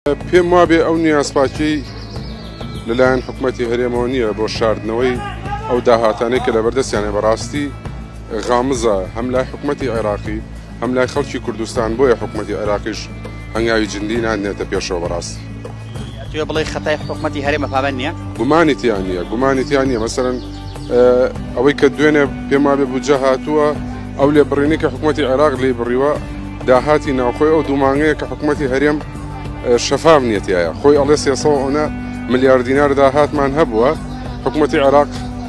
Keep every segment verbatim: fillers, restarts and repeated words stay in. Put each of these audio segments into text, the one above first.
پێم وابێ ئەو نیازپاکی لەلایەن حکوومەتی هەرێمەوە نییە بۆ شاردنەوەی ئەو داهاتانەی کە لەبەردەستیانێ بەڕاستی غامزە هەم لای حکوومەتی عێراقی هەم لای خەڵکی کوردستان بۆیە حکوومەتی عێراقیش هەنگاوی جندی نانێتە پێشەوە بەڕاستی. توێ بڵێ خەتای حکوومەتی هەرێمە پابەند نییە؟ گومانی تیان نییە گومانی تیان نییە مەسەرەن ئەوەی کە دوێنێ پێم وابێ بوجە هاتووە ئەو لێبڕینی کە حکوومەتی عێراق لێ بڕیوە داهاتی ناوخۆی ئەو دوو مانگەیە کە حکوومەتی هەرێم شەفاف نیەتایە خۆی ئەڵێ سێسەوە ئەوە ملیار دینار داهاتمان هەبووە حکوومەتی عێراق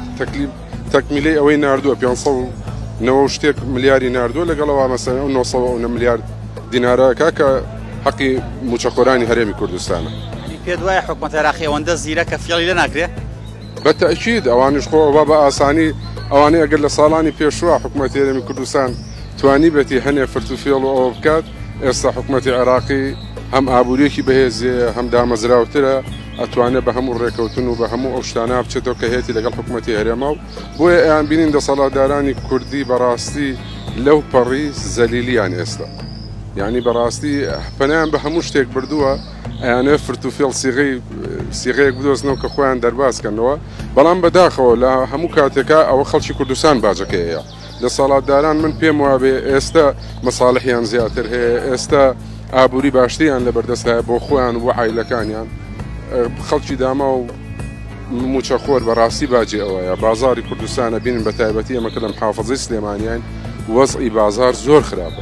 تەکمیلەی ئەوەی ناردووە پێنجسەد و نەوە شتێک ملیاری ناردووە لەگەڵەوە مەسەلەن ئەو نۆسەوە ئەو ملیار دینارەکە کە حەقی موچەخۆرانی هەرێمی کوردستانە. پێت وایە حکوومەتی عێراقی ئەوەندە زیرە کە فێڵی لێ ناکرێت؟ بەتەئکید ئەوانیش خۆ ئەوە بە ئاسانی ئەوانەی ئەگەر لە ساڵانی پێشوە حکوومەتی هەرێمی کوردستان توانی بێتی هەنێ فرتوفێڵ و ئەوە بکات ئێستا حکوومەتی عێراقی هەم ئابوووریەکی بەهێزێ هەم دامەزراوترە ئەتوانێت بە هەموو ڕێکەوتن و بە هەموو ئەو شتانە بچێتەوە کە هەیەی لەگەڵ حکوومەتی هەرێمە و بۆیە ئەیان بینین دەسەڵاتدارانی کوردی بەڕاستی لەو پەڕی زەلیلیان ئێستا یعنی بەڕاستی پەنیان بە هەموو شتێک بردووە ئەیانێ فرتوفێڵ سیغەی سیغەیەک بدۆزنەوە کە خۆیان دەرباسکەنەوە بەڵام بەداخەوە لە هەموو کاتێکا ئەوە خەڵکی کوردستان باجەکەیە دەسەڵاتداران من پێم وابێ ئێستا مەساڵحیان زیاتر هەیە ئێستا ئابووری باشتریان لەبەردەست هەیە بۆ خۆیان و عایلەکانیان خەڵکی داما و موچەخۆر بەڕاستی باجێ ئەوەیە بازاری کوردستانە بینن بە تایبەتی ئەمە کە لە محافەزەی سلێمانیان وەزعی بازار زۆر خراپە.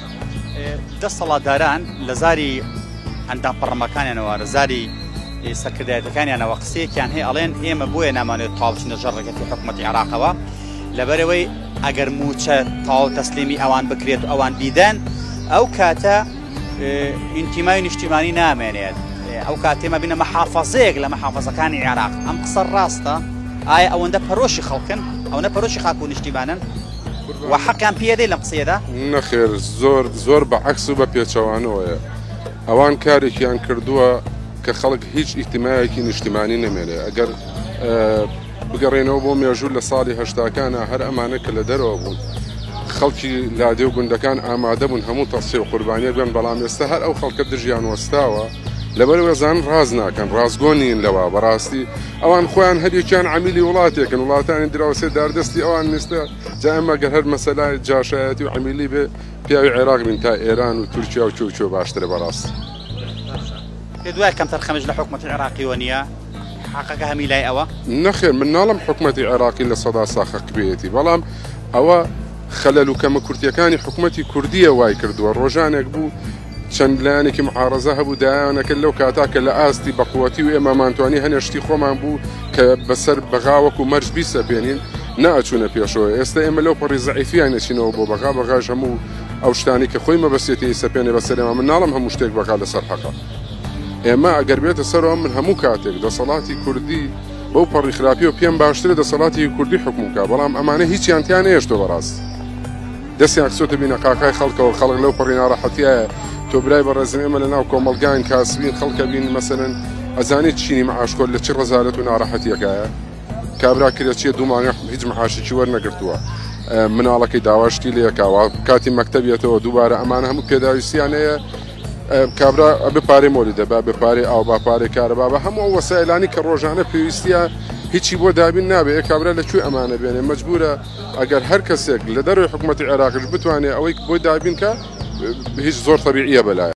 دەسەڵاتداران لە زاری ئەندام پەڕەمەکانیانەوە لە زاری سەرکردایەتەکانیانەوە قسەیەکیان هەیە ئەڵێن ئێمە بۆیە نامانێت تاو بچینە ژەڕ ڕێگەتی حکوومەتی عێراقەوە لەبەرەوەی ئەگەر موچە تاو تەسلیمی ئەوان بکرێت و ئەوان بیدەن ئەو کاتە ئینتیمای نیشتیمانی نامێنێت ئەو کاتێمە بینە مەحافەزەیەک لە مەحافەزەکانی عێراق ئەم قسە ڕاستە ئایا ئەوەندە پەرۆشی خەڵکن ئەوەندە پەرۆشی خاک و نیشتیمانن و حەقیان پێدەی لەم قسەیەدا؟ نەخێر زۆر زۆر بەعەکس و بە پێچەوانەوەیە ئەوان کارێکیان کردووە کە خەڵک هیچ ئیجتیماعیەکی نیشتیمانی نەمێنێ ئەگەر بگەڕێنەوە بۆ مێژوو لە ساڵی هەشتاکانە هەر ئەمانە کە لە دەرەوە بوون خەڵکی لادێ و گوندەکان ئامادە بوون هەموو تەقسێ و قوربانیە بێن بەڵام ئێستا هەر ئەو خەڵکە دژیان وەستاوە لەبەرەوە زان ڕاز ناکەن ڕازگۆنین لەوە بەڕاستی ئەوان خۆیان هەریەکیان عەمیلی وڵاتێکن وڵاتانی دراوسێ داردەستی ئەوان نیستە جا ئەمە گەر هەر مەسەلای جاشایەتی و عەمیلی بێ پیاوی عێراق بین تا ئێران و تورکیا و چۆچۆ باشترە بەڕاستی. پێت وایە کەمتر خەمش لە حکوومەتی عێراقیەوە نییە حەقەکە هەمی لای ئەوە؟ نەخێر من ناڵم حکوومەتی عێراقی لە سەدا ساخەک بێتی بەڵام ئەوە خەلەل و کەمە کورتیەکانی حکوومەتی کوردیە وای کردووە ڕۆژانێک بوو چەند لایەنێکی معارەزە هەبوو دایانەکە لەو کاتا کە لە ئاستی بەقوەتی و ئێمەمانتوانی هەنێشتی خۆمان بوو کە بەسەر بەغاوەک و مەرج بیسەپێنین نەئەچوونە پێشەوە ئێستا ئێمە لەو پەڕی زەعیفیان نەچینەوە بۆ بەغا بەغاش هەموو ئەو شتانی کە خۆی مەبەستێتی سەپێنێ بەسەرێمە من ناڵم هەموو شتێک بەغا لەسەر حەقە ئێمە ئەگەر بێتە سەرەوە من هەموو کاتێک دەسەڵاتی کوردی بەو پەڕی خراپی و پێم باشترە دەسەڵاتی کوردی حکومکە بەڵام ئەمانە هیچیان تیان هێشتۆ بەڕاست دەستیان کسۆتە بینە قاقای خەڵکەوە خەڵک لەو پەڕی ناڕەحەتیایە تۆ برای بەڕێزم ئێمە لە ناو کۆمەڵگان کاسبین خەڵکە بین مەسەلەن ئەزانێت چینی مەعاشکۆل لە چ ڕەزارەت و ناڕەحەتیەکایە کابرا کرێت چیە دوو مانگە هیچ مەعاشێکی وەرنەگرتووە مناڵەکەی داواشتی لێکاوە کاتی مەکتەبێتەوە دووبارە ئەمانە هەموو پێداویستیان هەیە کابرا بپارێ مۆلی دەبا بپارێ ئاو باپارێ کارەبا بە هەموو ئەو وەسایلانی کە ڕۆژانە پێویستیە هیچی بۆ دابین نابێت کابرا لەکوێ ئەمانە بێنێ مەجبورە ئەگەر هەر کەسێک لە دەروی حکوومەتی عێراقیش بتوانێت ئەوەی بۆی دابین کە هیچ زۆر تەبیعیە بەلایە.